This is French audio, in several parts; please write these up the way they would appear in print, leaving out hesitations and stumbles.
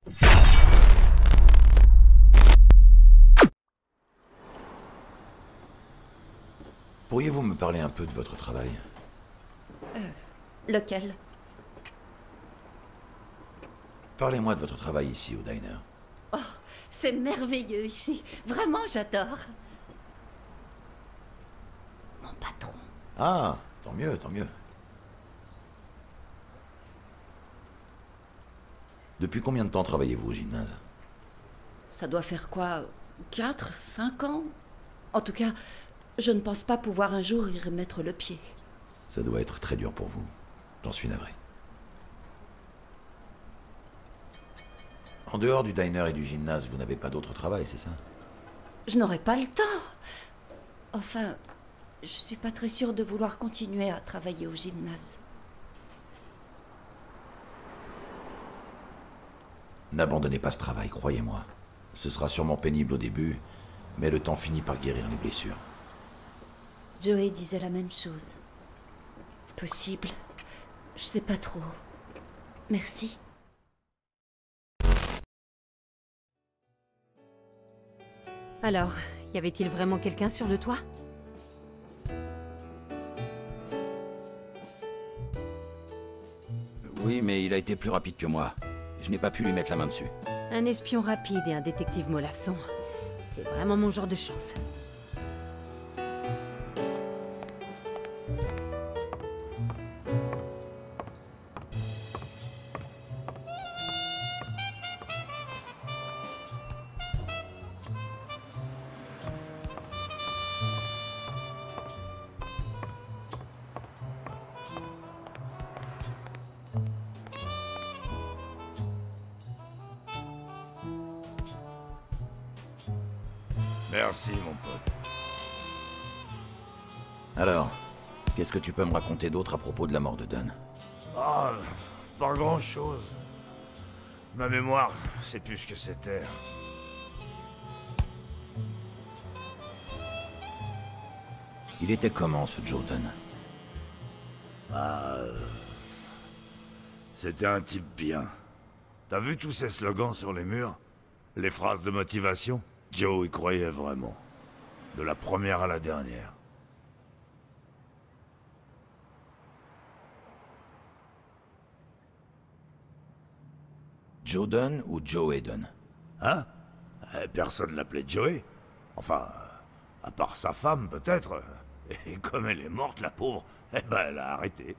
Pourriez-vous me parler un peu de votre travail? Lequel? Parlez-moi de votre travail ici au diner. Oh, c'est merveilleux ici. Vraiment, j'adore. Mon patron. Ah, tant mieux, tant mieux. Depuis combien de temps travaillez-vous au gymnase? Ça doit faire quoi? 4, 5 ans? En tout cas, je ne pense pas pouvoir un jour y remettre le pied. Ça doit être très dur pour vous. J'en suis navré. En dehors du diner et du gymnase, vous n'avez pas d'autre travail, c'est ça? Je n'aurai pas le temps. Enfin, je suis pas très sûre de vouloir continuer à travailler au gymnase. N'abandonnez pas ce travail, croyez-moi. Ce sera sûrement pénible au début, mais le temps finit par guérir les blessures. Joey disait la même chose. Possible. Je sais pas trop. Merci. Alors, y avait-il vraiment quelqu'un sur le toit? Oui, mais il a été plus rapide que moi. Je n'ai pas pu lui mettre la main dessus. Un espion rapide et un détective mollasson. C'est vraiment mon genre de chance. Merci, mon pote. Alors, qu'est-ce que tu peux me raconter d'autre à propos de la mort de Dunn? Ah, pas grand-chose. Ma mémoire, c'est plus ce que c'était. Il était comment, ce Joe Dunn? C'était un type bien. T'as vu tous ces slogans sur les murs? Les phrases de motivation? Joe y croyait vraiment. De la première à la dernière. Joe Dunn ou Joe Dunn? Hein? Personne l'appelait Joey. Enfin, à part sa femme, peut-être. Et comme elle est morte, la pauvre, eh ben elle a arrêté.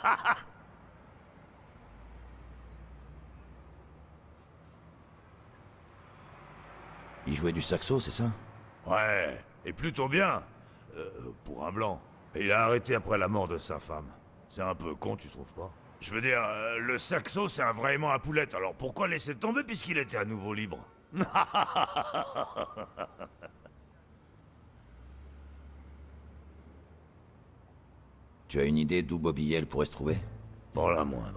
Il jouait du saxo, c'est ça? Ouais, et plutôt bien. Pour un blanc. Et il a arrêté après la mort de sa femme. C'est un peu con, tu trouves pas? Je veux dire, le saxo, c'est un vrai aimant à poulette, alors pourquoi laisser tomber puisqu'il était à nouveau libre? Tu as une idée d'où Bobby Yale pourrait se trouver? Pas la moindre.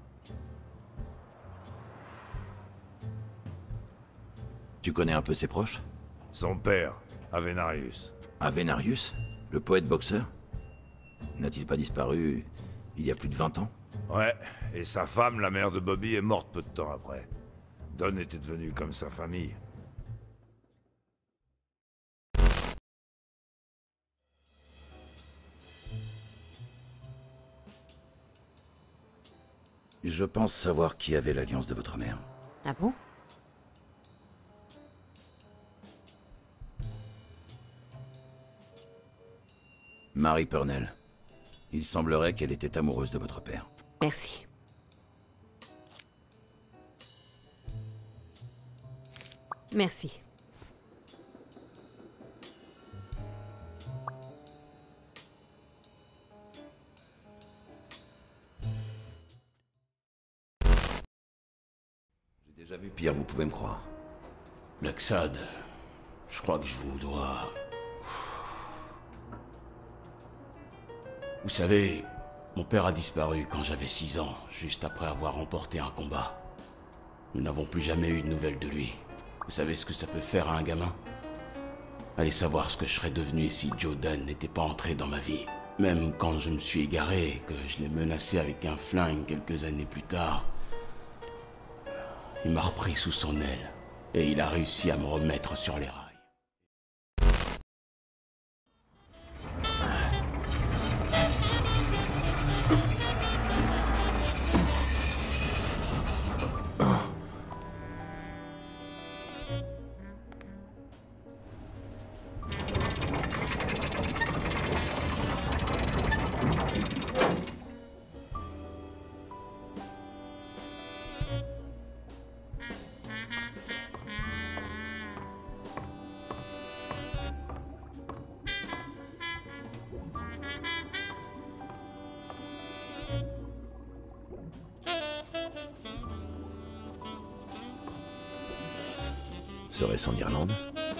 Tu connais un peu ses proches? Son père, Avenarius. Avenarius? Le poète boxeur? N'a-t-il pas disparu il y a plus de 20 ans? Ouais, et sa femme, la mère de Bobby, est morte peu de temps après. Don était devenu comme sa famille. Je pense savoir qui avait l'alliance de votre mère. Ah bon? Mary Purnell. Il semblerait qu'elle était amoureuse de votre père. Merci. Merci. J'ai déjà vu pire, vous pouvez me croire. Black Sad, je crois que je vous dois... Vous savez, mon père a disparu quand j'avais 6 ans, juste après avoir remporté un combat. Nous n'avons plus jamais eu de nouvelles de lui. Vous savez ce que ça peut faire à un gamin? Allez savoir ce que je serais devenu si Joe Dunn n'était pas entré dans ma vie. Même quand je me suis égaré et que je l'ai menacé avec un flingue quelques années plus tard, Il m'a repris sous son aile. Et il a réussi à me remettre sur les rails. Serait-ce en Irlande?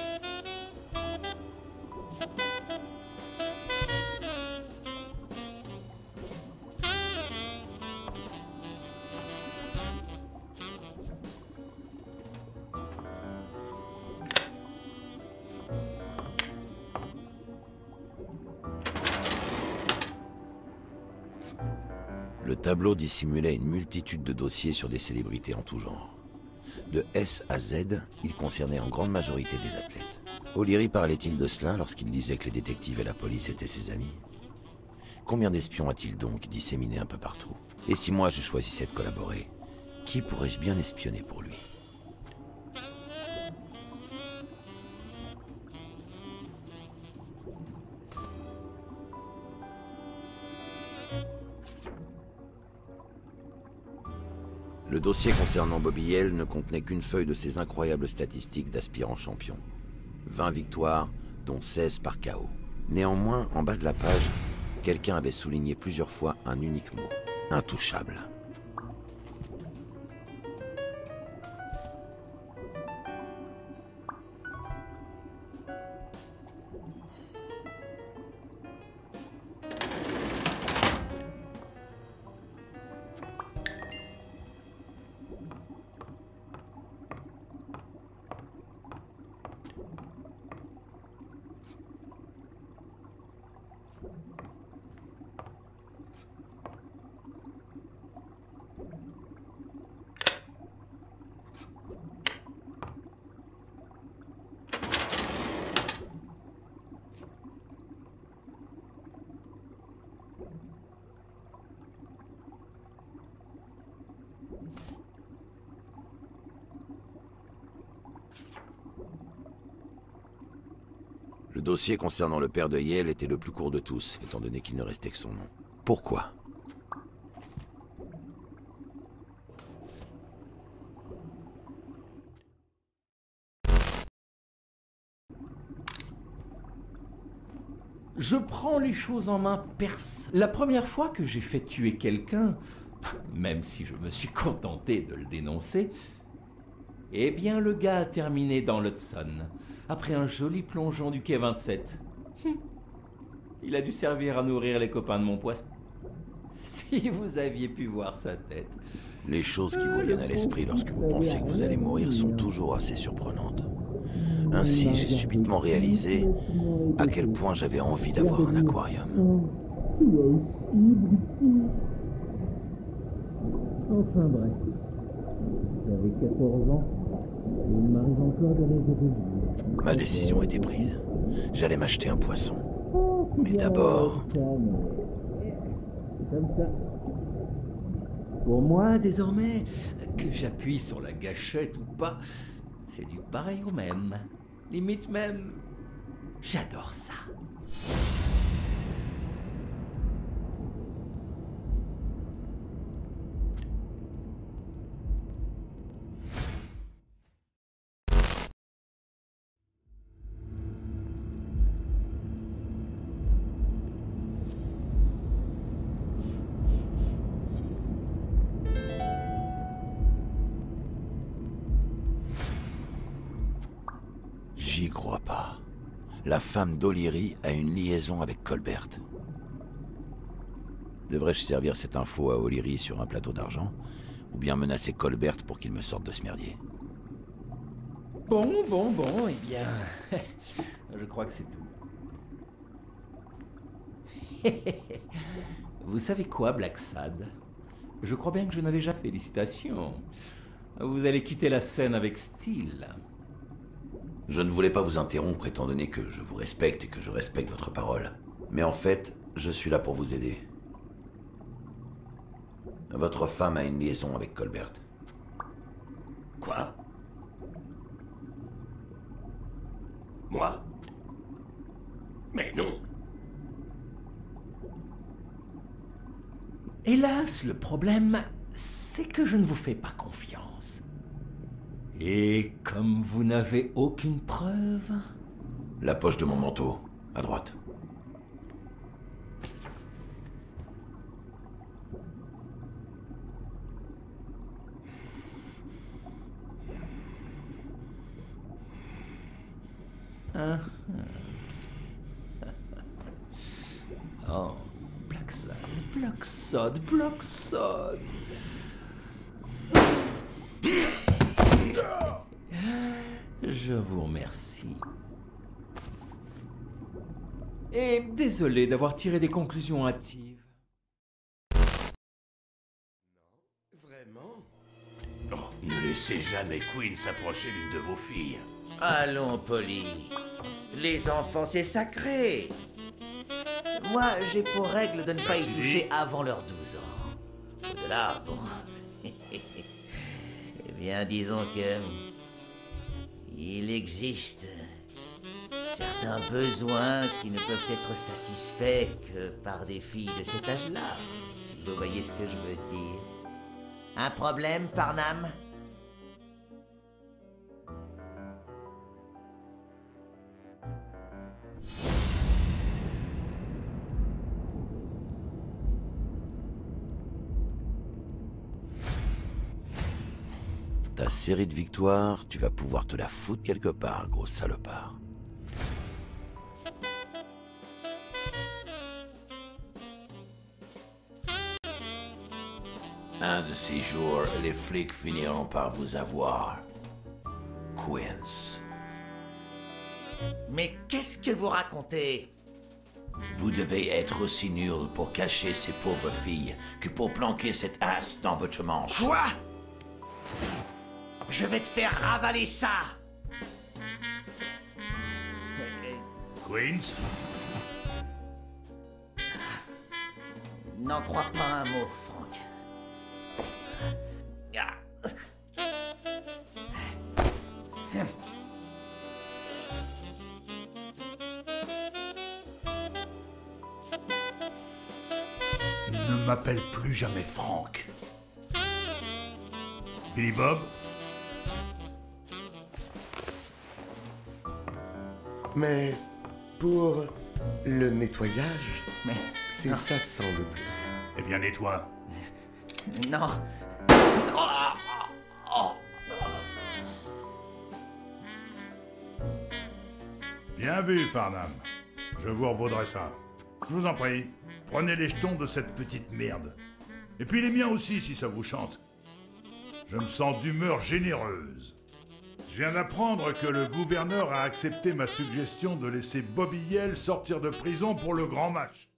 Le tableau dissimulait une multitude de dossiers sur des célébrités en tout genre. De S à Z, il concernait en grande majorité des athlètes. O'Leary parlait-il de cela lorsqu'il disait que les détectives et la police étaient ses amis? Combien d'espions a-t-il donc disséminés un peu partout? Et si moi je choisissais de collaborer, qui pourrais-je bien espionner pour lui? Le dossier concernant Bobby Yale ne contenait qu'une feuille de ses incroyables statistiques d'aspirant champion. 20 victoires, dont 16 par KO. Néanmoins, en bas de la page, quelqu'un avait souligné plusieurs fois un unique mot. Intouchable. Le dossier concernant le père de Yale était le plus court de tous, étant donné qu'il ne restait que son nom. Pourquoi? Je prends les choses en main La première fois que j'ai fait tuer quelqu'un, même si je me suis contenté de le dénoncer, eh bien le gars a terminé dans l'Hudson, après un joli plongeon du quai 27. Il a dû servir à nourrir les copains de mon poisson. Si vous aviez pu voir sa tête. Les choses qui vous viennent à l'esprit lorsque vous pensez que vous allez mourir sont toujours assez surprenantes. Ainsi, j'ai subitement réalisé à quel point j'avais envie d'avoir un aquarium. Enfin bref, j'avais 14 ans et il m'arrive encore de rêver. Ma décision était prise. J'allais m'acheter un poisson. Mais d'abord... C'est comme ça. Pour moi, désormais, que j'appuie sur la gâchette ou pas, c'est du pareil au même. Limite même, j'adore ça. J'y crois pas. La femme d'O'Leary a une liaison avec Colbert. Devrais-je servir cette info à O'Leary sur un plateau d'argent? Ou bien menacer Colbert pour qu'il me sorte de ce merdier? Bon, eh bien... je crois que c'est tout. Vous savez quoi, Black Sad? Je crois bien que je n'avais jamais... Félicitations. Vous allez quitter la scène avec style. Je ne voulais pas vous interrompre étant donné que je vous respecte et que je respecte votre parole. Mais en fait, je suis là pour vous aider. Votre femme a une liaison avec Colbert. Quoi? Moi? Mais non. Hélas, le problème, c'est que je ne vous fais pas confiance. Et comme vous n'avez aucune preuve... La poche de mon manteau, à droite. Oh, Black Sod. Je vous remercie. Et désolé d'avoir tiré des conclusions hâtives. Vraiment? Oh, ne laissez jamais Queen s'approcher d'une de vos filles. Allons, Polly. Les enfants, c'est sacré. Moi, j'ai pour règle de ne pas y toucher avant leurs 12 ans. Au-delà, bon... Eh bien, disons que... Il existe certains besoins qui ne peuvent être satisfaits que par des filles de cet âge-là. Si vous voyez ce que je veux dire. Un problème, Farnham? Ta série de victoires, tu vas pouvoir te la foutre quelque part, gros salopard. Un de ces jours, les flics finiront par vous avoir. Quince. Mais qu'est-ce que vous racontez? Vous devez être aussi nul pour cacher ces pauvres filles que pour planquer cette as dans votre manche. Quoi? Je vais te faire ravaler ça! Queens? N'en crois pas un mot, Frank. Ah. Ne m'appelle plus jamais Frank. Billy Bob? Mais pour le nettoyage, Mais c'est non. ça sans le plus. Eh bien, nettoie. Non. Bien vu, Farnham. Je vous revaudrai ça. Je vous en prie, prenez les jetons de cette petite merde. Et puis les miens aussi, si ça vous chante. Je me sens d'humeur généreuse. Je viens d'apprendre que le gouverneur a accepté ma suggestion de laisser Bobby Yale sortir de prison pour le grand match.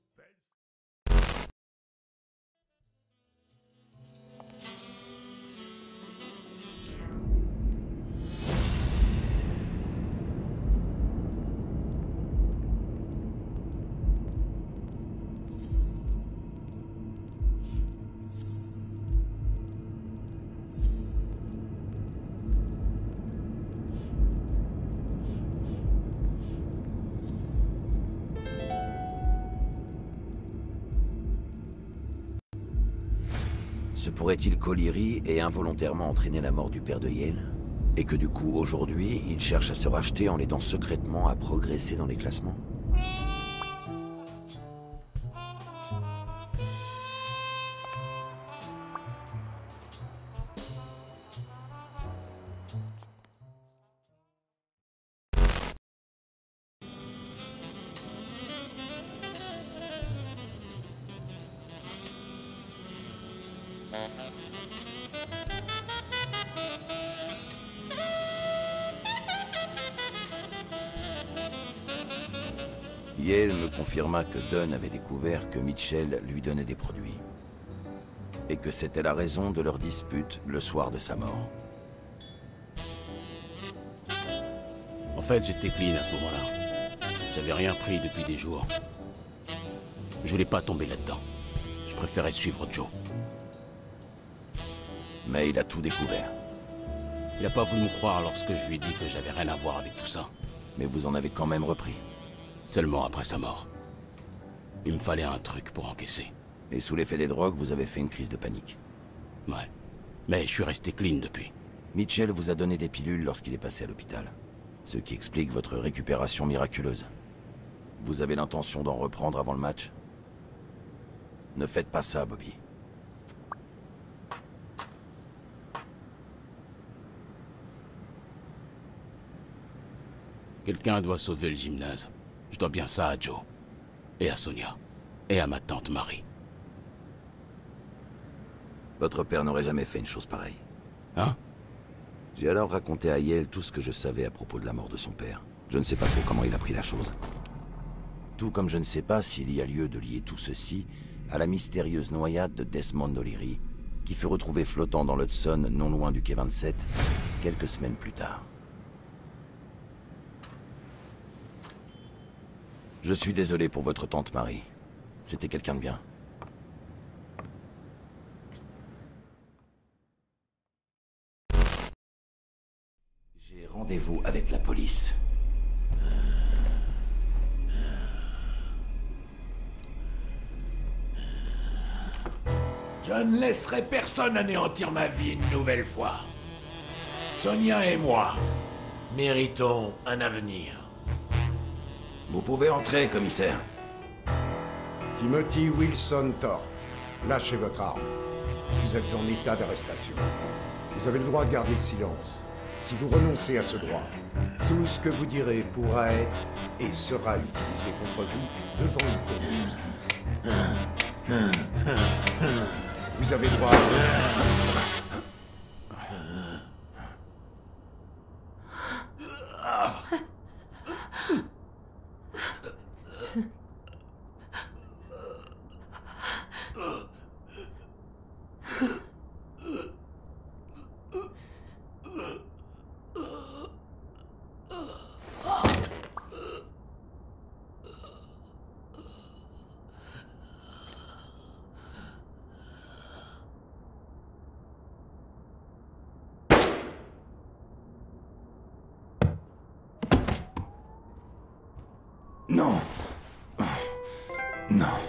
Se pourrait-il qu'O'Leary ait involontairement entraîné la mort du père de Yale? Et que du coup, aujourd'hui, il cherche à se racheter en l'aidant secrètement à progresser dans les classements? Yale me confirma que Dunn avait découvert que Mitchell lui donnait des produits. Et que c'était la raison de leur dispute le soir de sa mort. En fait, j'étais clean à ce moment-là. J'avais rien pris depuis des jours. Je voulais pas tomber là-dedans. Je préférais suivre Joe. Mais il a tout découvert. Il a pas voulu me croire lorsque je lui ai dit que j'avais rien à voir avec tout ça. Mais vous en avez quand même repris. Seulement après sa mort. Il me fallait un truc pour encaisser. Et sous l'effet des drogues, vous avez fait une crise de panique. Ouais. Mais je suis resté clean depuis. Mitchell vous a donné des pilules lorsqu'il est passé à l'hôpital. Ce qui explique votre récupération miraculeuse. Vous avez l'intention d'en reprendre avant le match? Ne faites pas ça, Bobby. Quelqu'un doit sauver le gymnase. Je dois bien ça à Joe. Et à Sonia. Et à ma tante Marie. Votre père n'aurait jamais fait une chose pareille. Hein? J'ai alors raconté à Yale tout ce que je savais à propos de la mort de son père. Je ne sais pas trop comment il a pris la chose. Tout comme je ne sais pas s'il y a lieu de lier tout ceci à la mystérieuse noyade de Desmond O'Leary, qui fut retrouvé flottant dans l'Hudson non loin du quai 27, quelques semaines plus tard. Je suis désolé pour votre tante Marie. C'était quelqu'un de bien. J'ai rendez-vous avec la police. Je ne laisserai personne anéantir ma vie une nouvelle fois. Sonia et moi méritons un avenir. Vous pouvez entrer, commissaire. Timothy Wilson Thorpe, lâchez votre arme. Vous êtes en état d'arrestation. Vous avez le droit de garder le silence. Si vous renoncez à ce droit, tout ce que vous direz pourra être et sera utilisé contre vous devant une cour de justice. Vous avez le droit à... Non. Non.